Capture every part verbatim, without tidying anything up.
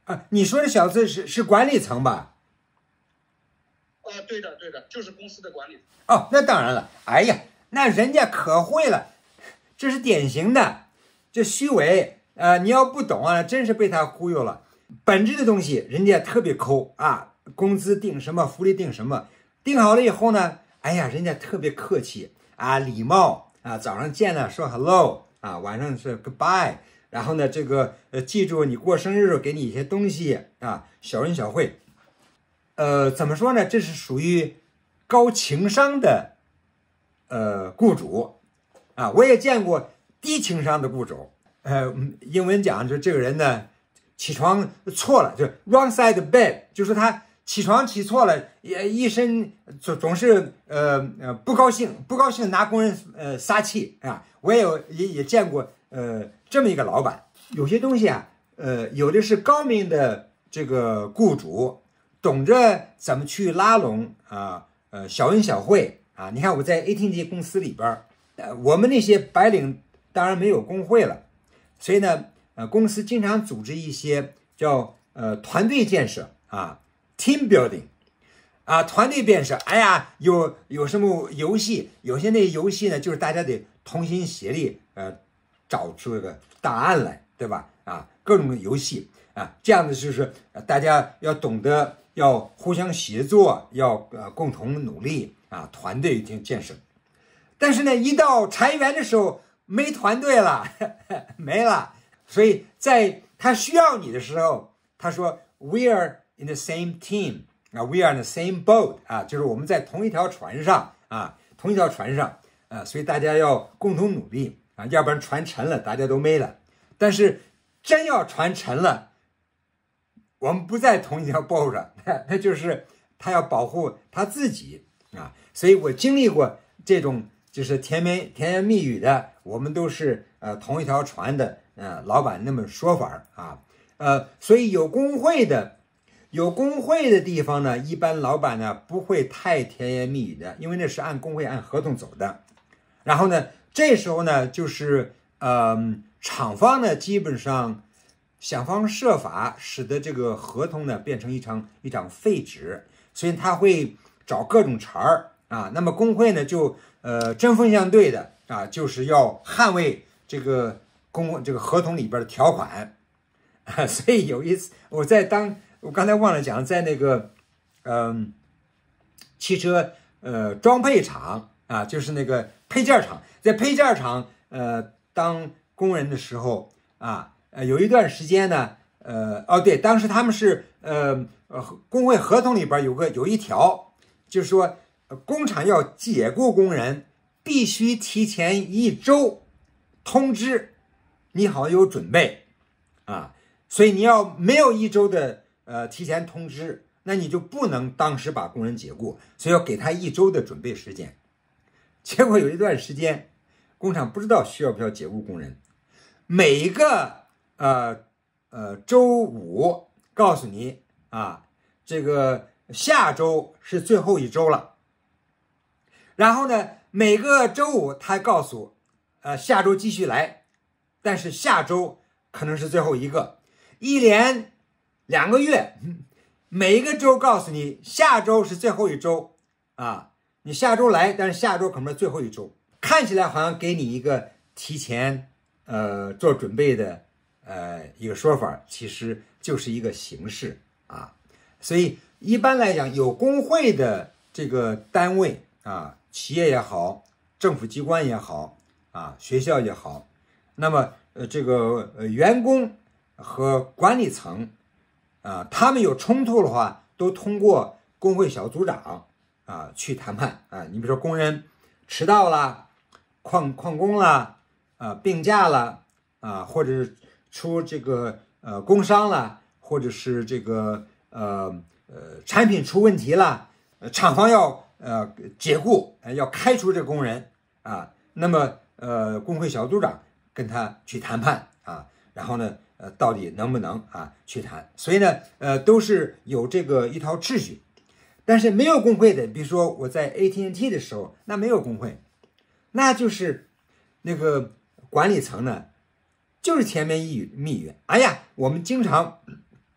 啊，你说的小资是是管理层吧？ 呃，对的，对的，就是公司的管理层。 哦，那当然了。哎呀，那人家可会了，这是典型的，这虚伪。呃，你要不懂啊，真是被他忽悠了。本质的东西，人家特别抠啊，工资定什么，福利定什么，定好了以后呢，哎呀，人家特别客气啊，礼貌啊，早上见了说 hello 啊，晚上是 goodbye， 然后呢，这个呃，记住你过生日时候给你一些东西啊，小恩小惠。呃，怎么说呢？这是属于高情商的呃雇主啊，我也见过低情商的雇主。呃，英文讲就这个人呢，起床错了，就 wrong side bed， 就说他起床起错了，也一身总总是呃呃不高兴，不高兴拿工人呃撒气啊。我也有也也见过呃这么一个老板。有些东西啊，呃，有的是高明的这个雇主，懂着怎么去拉拢啊，呃，小恩小惠啊。你看我在 A T and T 公司里边，呃，我们那些白领当然没有工会了。所以呢，呃，公司经常组织一些叫呃团队建设啊 ，team building， 啊，团队建设。哎呀，有有什么游戏？有些那游戏呢，就是大家得同心协力，呃，找出这个答案来，对吧？啊，各种游戏啊，这样子就是大家要懂得要互相协作，要呃共同努力啊，团队进行建设。但是呢，一到裁员的时候，没团队了，没了。所以在他需要你的时候，他说 "We are in the same team 啊 ，We are in the same boat 啊，就是我们在同一条船上啊，同一条船上啊，所以大家要共同努力啊，要不然船沉了，大家都没了。但是真要船沉了，我们不在同一条 boat 上，那就是他要保护他自己啊。所以我经历过这种。就是甜言甜言蜜语的，我们都是呃同一条船的，呃，老板那么说法啊，呃，所以有工会的，有工会的地方呢，一般老板呢不会太甜言蜜语的，因为那是按工会按合同走的。然后呢，这时候呢，就是呃，厂方呢基本上想方设法使得这个合同呢变成一张一张废纸，所以他会找各种茬儿啊。那么工会呢就。呃，针锋相对的啊，就是要捍卫这个公这个合同里边的条款啊。所以有一次，我在当我刚才忘了讲，在那个嗯、呃、汽车呃装配厂啊，就是那个配件厂，在配件厂呃当工人的时候啊，呃有一段时间呢，呃哦对，当时他们是呃呃工会合同里边有个有一条，就是说。工厂要解雇工人，必须提前一周通知，你好有准备啊。所以你要没有一周的呃提前通知，那你就不能当时把工人解雇，所以要给他一周的准备时间。结果有一段时间，工厂不知道需要不需要解雇工人，每一个呃呃周五告诉你啊，这个下周是最后一周了。然后呢，每个周五他告诉，呃，下周继续来，但是下周可能是最后一个，一连两个月，每一个周告诉你下周是最后一周啊，你下周来，但是下周可能是最后一周，看起来好像给你一个提前呃做准备的呃一个说法，其实就是一个形式啊。所以一般来讲，有工会的这个单位啊。企业也好，政府机关也好，啊，学校也好，那么呃，这个呃员工和管理层，啊，他们有冲突的话，都通过工会小组长啊去谈判啊。你比如说工人迟到了、旷旷工了、啊病假了啊，或者是出这个呃工伤了，或者是这个呃呃产品出问题了，呃厂方要。呃，解雇，呃，要开除这个工人啊，那么呃，工会小组长跟他去谈判啊，然后呢，呃，到底能不能啊去谈？所以呢，呃，都是有这个一套秩序。但是没有工会的，比如说我在 A T and T 的时候，那没有工会，那就是那个管理层呢，就是甜言蜜语蜜语。哎呀，我们经常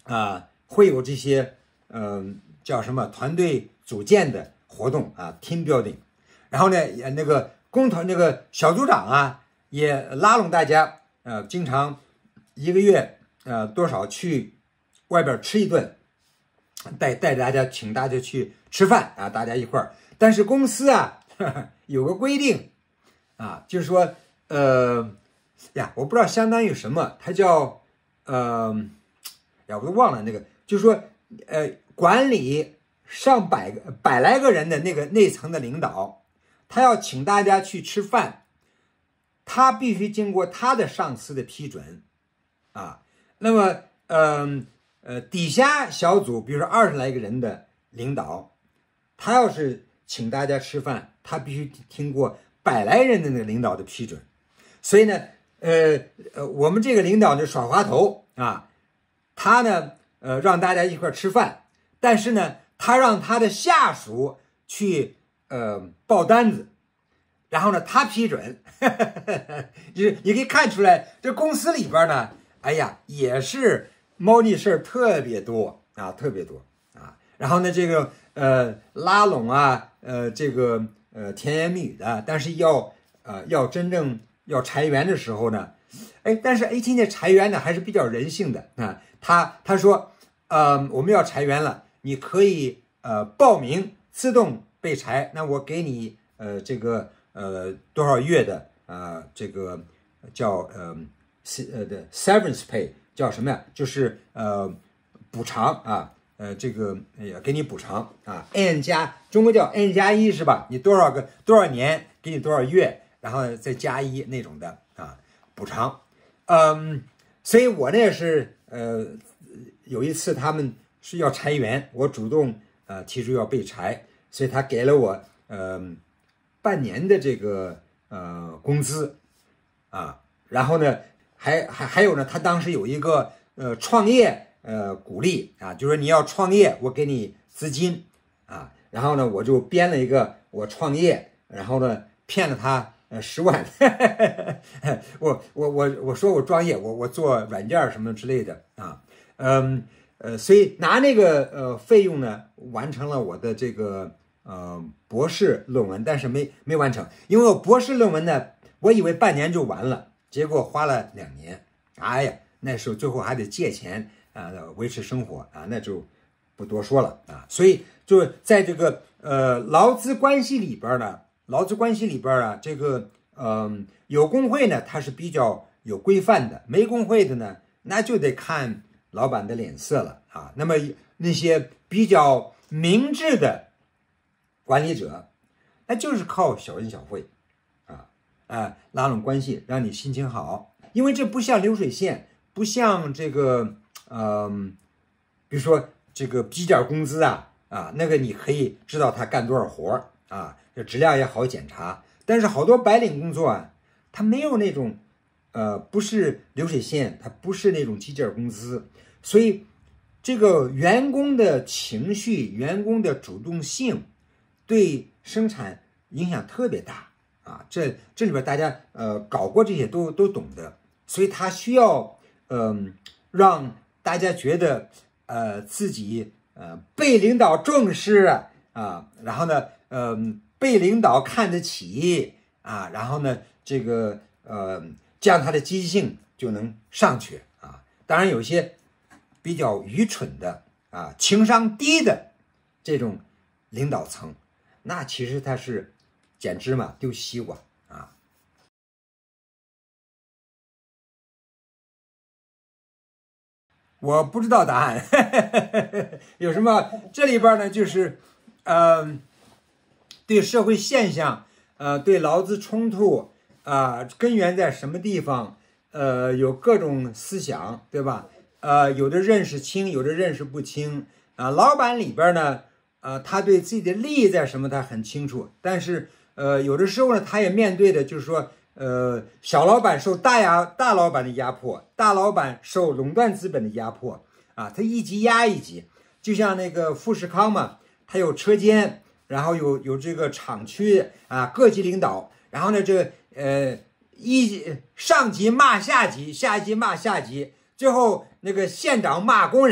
啊，会有这些嗯、呃、叫什么团队组建的活动啊 ，team building。然后呢，那个工团那个小组长啊，也拉拢大家，呃，经常一个月呃多少去外边吃一顿，带带大家请大家去吃饭啊，大家一块儿。但是公司啊呵呵有个规定啊，就是说呃呀，我不知道相当于什么，它叫呃呀，我都忘了那个，就是说呃管理上百个百来个人的那个那层的领导，他要请大家去吃饭，他必须经过他的上司的批准啊。那么嗯 呃, 呃底下小组，比如说二十来个人的领导，他要是请大家吃饭，他必须听过百来人的那个领导的批准。所以呢，呃呃，我们这个领导就耍滑头啊，他呢，呃，让大家一块吃饭，但是呢，他让他的下属去呃报单子，然后呢，他批准，就是你可以看出来，这公司里边呢，哎呀，也是猫腻事儿特别多啊，特别多啊。然后呢，这个呃拉拢啊，呃这个呃甜言蜜语的，但是要呃要真正要裁员的时候呢，哎，但是 A T 呢裁员呢还是比较人性的啊。他他说，呃我们要裁员了，你可以呃报名自动被裁，那我给你呃这个呃多少月的呃这个叫呃呃的 severance pay 叫什么呀？就是呃补偿啊。呃，这个也给你补偿啊 ，N 加中国叫 N 加一是吧？你多少个多少年给你多少月，然后再加一那种的啊补偿。嗯，所以我呢也是呃有一次他们是要裁员，我主动呃提出要被裁，所以他给了我呃半年的这个呃工资啊，然后呢还还还有呢，他当时有一个呃创业。呃，鼓励啊，就是说你要创业，我给你资金啊，然后呢，我就编了一个我创业，然后呢，骗了他呃十万，我我我我说我专业，我我做软件什么之类的啊，嗯呃，所以拿那个呃费用呢，完成了我的这个呃博士论文，但是没没完成，因为我博士论文呢，我以为半年就完了，结果花了两年，哎呀，那时候最后还得借钱。啊，维持生活啊，那就不多说了啊。所以就在这个呃劳资关系里边呢，劳资关系里边啊，这个嗯、呃、有工会呢，它是比较有规范的；没工会的呢，那就得看老板的脸色了啊。那么那些比较明智的管理者，那就是靠小恩小惠啊啊拉拢关系，让你心情好，因为这不像流水线，不像这个。嗯，比如说这个基点工资啊，啊，那个你可以知道他干多少活啊，这质量也好检查。但是好多白领工作啊，他没有那种，呃，不是流水线，他不是那种基点工资，所以这个员工的情绪、员工的主动性，对生产影响特别大啊。这这里边大家呃搞过这些都都懂得，所以他需要嗯、呃、让。大家觉得，呃，自己呃被领导重视啊，啊，然后呢，嗯、呃，被领导看得起啊，然后呢，这个呃，这样他的积极性就能上去啊。当然，有些比较愚蠢的啊，情商低的这种领导层，那其实他是捡芝麻丢西瓜啊。我不知道答案，有什么？这里边呢，就是，呃，对社会现象，呃，对劳资冲突啊、呃，根源在什么地方？呃，有各种思想，对吧？呃，有的认识清，有的认识不清啊。老板里边呢，呃，他对自己的利益在什么，他很清楚，但是，呃，有的时候呢，他也面对的就是说。呃，小老板受大压大老板的压迫，大老板受垄断资本的压迫啊，他一级压一级，就像那个富士康嘛，他有车间，然后有有这个厂区啊，各级领导，然后呢，这个呃一上级骂下级，下级骂下级，最后那个县长骂工人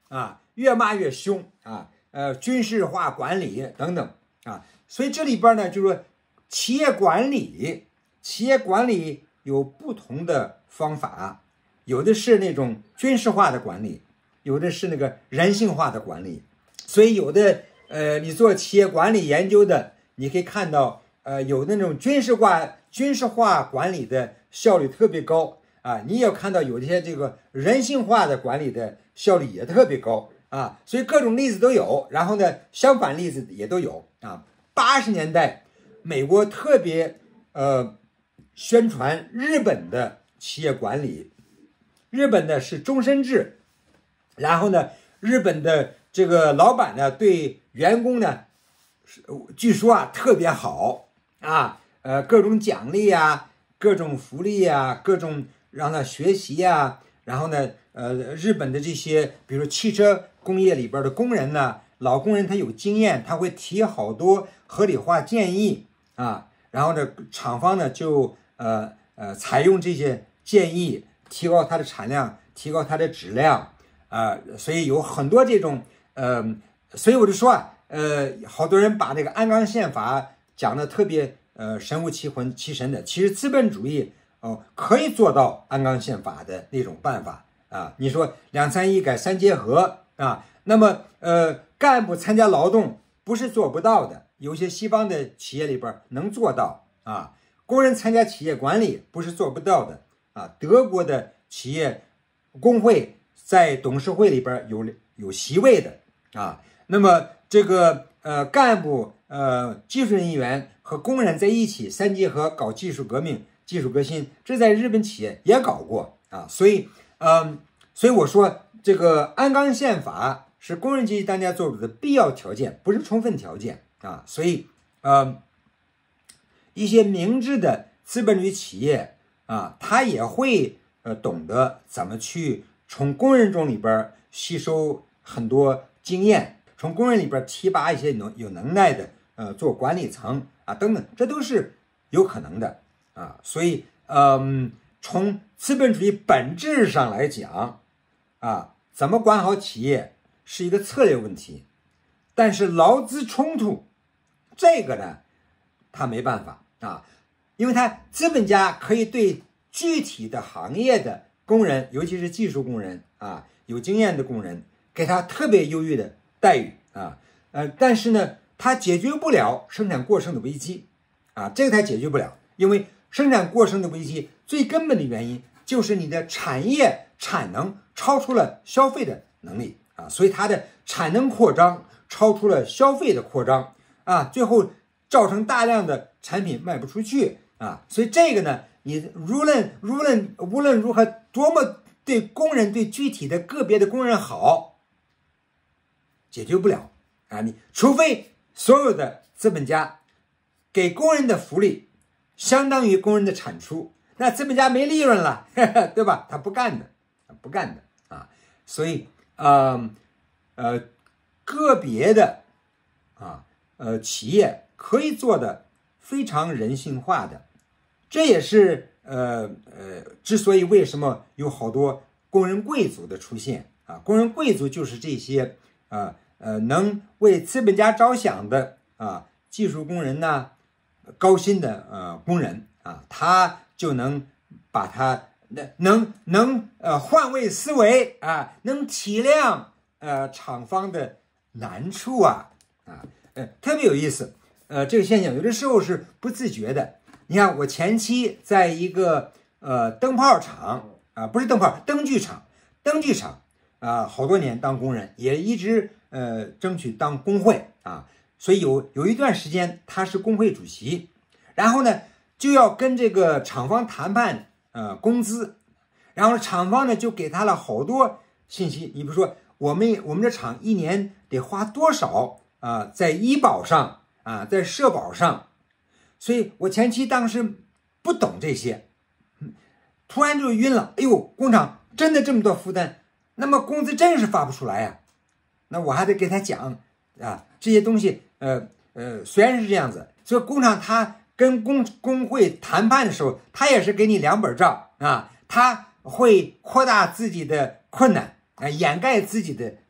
啊，越骂越凶啊，呃，军事化管理等等啊，所以这里边呢，就是说企业管理，企业管理有不同的方法，有的是那种军事化的管理，有的是那个人性化的管理，所以有的呃，你做企业管理研究的，你可以看到呃，有那种军事化军事化管理的效率特别高啊，你也看到有些这个人性化的管理的效率也特别高啊，所以各种例子都有，然后呢，相反例子也都有啊。八十年代，美国特别呃宣传日本的企业管理，日本的是终身制，然后呢，日本的这个老板呢对员工呢，据说啊特别好啊，呃各种奖励啊，各种福利啊，各种让他学习啊，然后呢，呃日本的这些比如汽车工业里边的工人呢，老工人他有经验，他会提好多合理化建议啊，然后呢，厂方呢就呃呃采用这些建议，提高它的产量，提高它的质量啊、呃，所以有很多这种呃，所以我就说啊，呃，好多人把这个鞍钢宪法讲的特别呃神乎其魂其神的，其实资本主义哦、呃、可以做到鞍钢宪法的那种办法啊，你说两三一改三结合啊，那么呃干部参加劳动不是做不到的。有些西方的企业里边能做到啊，工人参加企业管理不是做不到的啊。德国的企业工会在董事会里边有有席位的啊。那么这个呃干部呃技术人员和工人在一起三结合搞技术革命、技术革新，这在日本企业也搞过啊。所以嗯、呃，所以我说这个鞍钢宪法是工人阶级当家作主的必要条件，不是充分条件。啊，所以呃，一些明智的资本主义企业啊，他也会呃懂得怎么去从工人中里边吸收很多经验，从工人里边提拔一些能有能耐的呃做管理层啊等等，这都是有可能的啊。所以嗯、呃，从资本主义本质上来讲啊，怎么管好企业是一个策略问题，但是劳资冲突。这个呢，他没办法啊，因为他资本家可以对具体的行业的工人，尤其是技术工人啊，有经验的工人，给他特别优越的待遇啊，呃，但是呢，他解决不了生产过剩的危机啊，这个他解决不了，因为生产过剩的危机最根本的原因就是你的产业产能超出了消费的能力啊，所以它的产能扩张超出了消费的扩张。啊，最后造成大量的产品卖不出去啊，所以这个呢，你无论无论无论如何多么对工人对具体的个别的工人好，解决不了啊，你除非所有的资本家给工人的福利相当于工人的产出，那资本家没利润了，呵呵对吧？他不干的，不干的啊，所以呃呃个别的啊。呃，企业可以做的非常人性化的，这也是呃呃，之所以为什么有好多工人贵族的出现啊，工人贵族就是这些啊呃能为资本家着想的啊技术工人呐，高薪的呃工人啊，他就能把他能能呃换位思维啊，能体谅呃厂方的难处啊啊。特别有意思，呃，这个现象有的时候是不自觉的。你看，我前期在一个呃灯泡厂啊、呃，不是灯泡，灯具厂，灯具厂啊、呃，好多年当工人，也一直呃争取当工会啊，所以有有一段时间他是工会主席，然后呢就要跟这个厂方谈判呃工资，然后厂方呢就给他了好多信息，你比如说我们我们这厂一年得花多少。啊，在医保上啊，在社保上，所以我前期当时不懂这些，突然就晕了。哎呦，工厂真的这么多负担，那么工资真是发不出来呀、啊。那我还得给他讲啊，这些东西，呃呃，虽然是这样子，所以工厂他跟工工会谈判的时候，他也是给你两本账啊，他会扩大自己的困难啊，掩盖自己的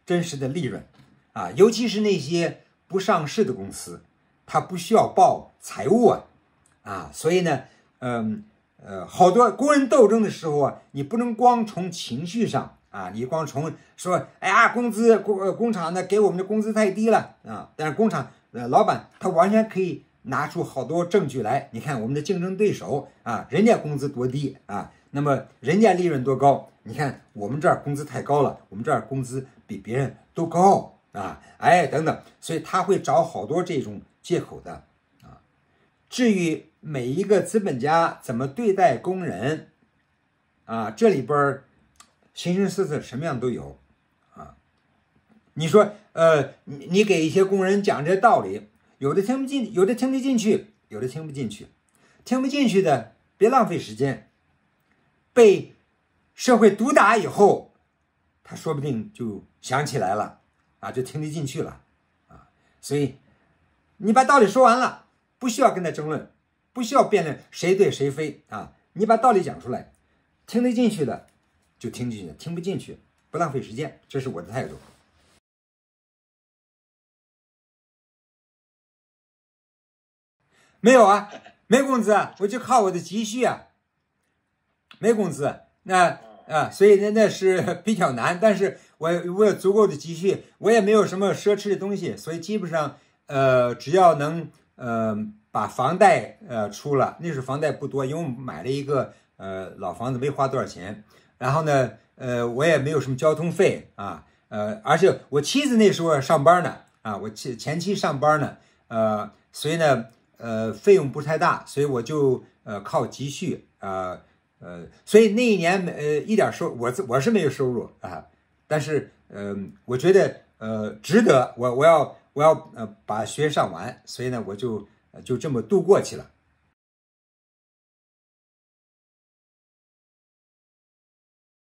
真实的利润啊，尤其是那些不上市的公司，它不需要报财务啊啊，所以呢，嗯呃，好多工人斗争的时候啊，你不能光从情绪上啊，你光从说，哎呀，工资工工厂呢给我们的工资太低了啊，但是工厂呃老板他完全可以拿出好多证据来，你看我们的竞争对手啊，人家工资多低啊，那么人家利润多高，你看我们这儿工资太高了，我们这儿工资比别人都高啊，哎等等，所以他会找好多这种借口的啊。至于每一个资本家怎么对待工人啊，这里边形形色色什么样都有啊。你说呃，你你给一些工人讲这道理，有的听不进，有的听得进去，有的听不进去。听不进去的，别浪费时间。被社会毒打以后，他说不定就想起来了啊，就听得进去了啊。所以你把道理说完了，不需要跟他争论，不需要辩论谁对谁非啊。你把道理讲出来，听得进去的就听进去，听不进去不浪费时间，这是我的态度。没有啊，没工资啊，我就靠我的积蓄啊，没工资，那啊，所以那那是比较难。但是我我有足够的积蓄，我也没有什么奢侈的东西，所以基本上呃，只要能呃把房贷呃出了，那时候房贷不多，因为我们买了一个呃老房子，没花多少钱。然后呢，呃，我也没有什么交通费啊，呃，而且我妻子那时候上班呢，啊，我前前妻上班呢，呃，所以呢。呃，费用不太大，所以我就呃靠积蓄啊，呃，所以那一年呃一点收我我是没有收入啊，但是呃我觉得呃值得，我我要我要呃把学上完，所以呢我就就这么度过去了。